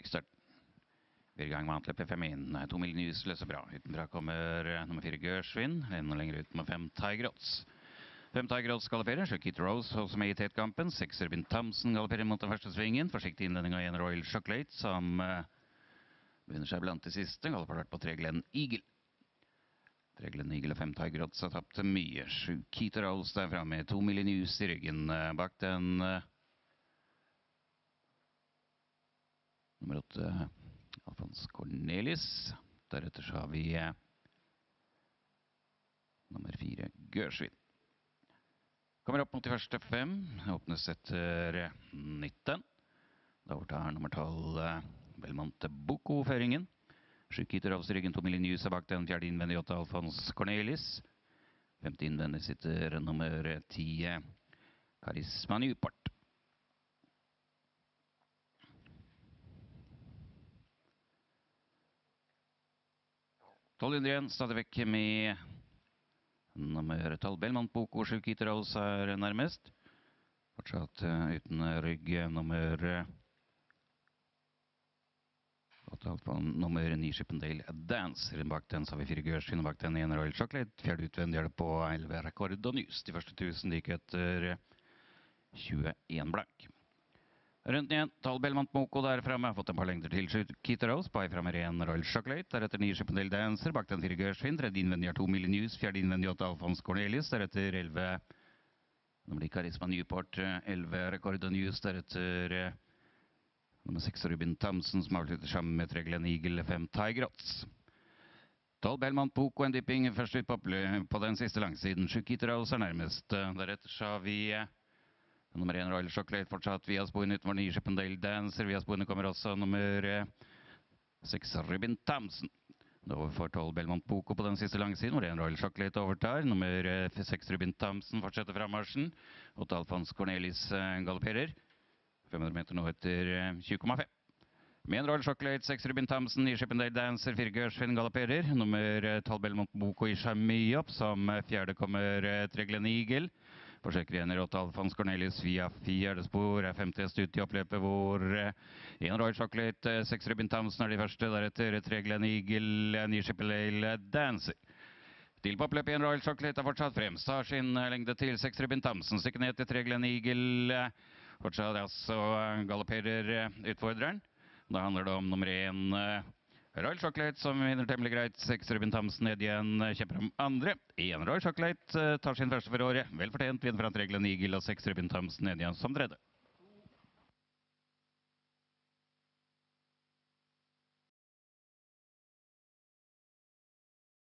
røykstart. Vi er i gang med antløpet 5 inn. 2 mil News løser bra. Utenfra kommer nummer 4 Gørsvin. Enda lenger ut med 5 Tigerots. 5 Tigerots galopperer. Kit Rose også med i tetkampen. 6 Robin Thompson galopperer mot den første svingen. Forsiktig innledning av 1 Royal Chocolate som begynner seg blant de siste. Galopper på 3 Glenn Eagle. 3 Glenn Eagle og 5 Tigerots har tapt mye. 7 Kit Rose der fremme med 2 mil News i ryggen. Bak den nummer 8 Alfons Cornelis. Deretter så har vi nummer 4 Gørsvin. Kommer opp mot de første 5. Åpnes etter 19. Da overtar nummer 12 Belmonte Boko føringen. 7 Kit Rose i ryggen, 2 mil News bak den. 4. innvendig 8 Alfons Cornelis. 5. innvendig sitter nummer 10 Karisma Newport. 1200 igjen, stadig vekk med nummer 12 Belmont Boko, 7 Kit Rose er nærmest. Fortsatt uten rygg nummer 9 Chippendale Dance. Bak den så har vi 4 Gørsvin, bak den 1 Royal Chocolate. 4. utvendig er det på 11 Rekord og News. De første 1000 gikk etter 21 blank. Rundt igjen, 12 Belmont Boko der fremme, har fått en par lengder til 7 Kit Rose, på vei fremme 1 Royal Chocolate, deretter 9 Chippendale Dancer, bak den 4 Gørsvin, 3. innvendig 2 mil News, 4. innvendig 8 Alfons Cornelis, deretter 11 nummer 10 Karisma Newport, 11 Rekord og News, deretter nummer 6 Robin Thompson, som avslutter sammen med 3 Glenn Eagle, 5 Tigerots. 12 Belmont Boko, en dipping først ut på den siste langsiden, 7 Kit Rose er nærmest, deretter så har vi nummer 1 Royal Chocolate fortsatt via sporen utenfor 9 Chippendale Dancer. Via sporene kommer også nummer 6 Robin Thompson. Da får 12 Belmont Boko på den siste langsiden, hvor 1 Royal Chocolate overtar. Nummer 6 Robin Thompson fortsetter frammarsjen. 8 Alfons Cornelis galopperer. 500 meter nå etter 20,5. Med 1 Royal Chocolate, 6 Robin Thompson, 9 Chippendale Dancer, 4 Gørsvin galopperer. Nummer 12 Belmont Boko gir seg mye opp. Som 4. kommer 3 Glenn Eagle. Forsøker igjen 8 Alfons Cornelis via 4. spor. 50 ut i oppløpet hvor 1 Royal Chocolate, 6 Robin Thompson er de første. Deretter 3 Glenn Eagle, 9 Chippendale Dancer. Til på oppløpet 1 Royal Chocolate er fortsatt fremst. Har sin lengde til 6 Robin Thompson. Stikker ned til 3 Glenn Eagle. Fortsatt altså galopperer utfordreren. Da handler det om nummer 1 Royal Chocolate som vinner temmelig greit. 6 Robin Thompson ned igjen, kjemper om andre. 1 Royal Chocolate tar sin første for året. Vel fortjent, vinner fra 3 Glenn Eagle og 6 Robin Thompson ned igjen som tredje.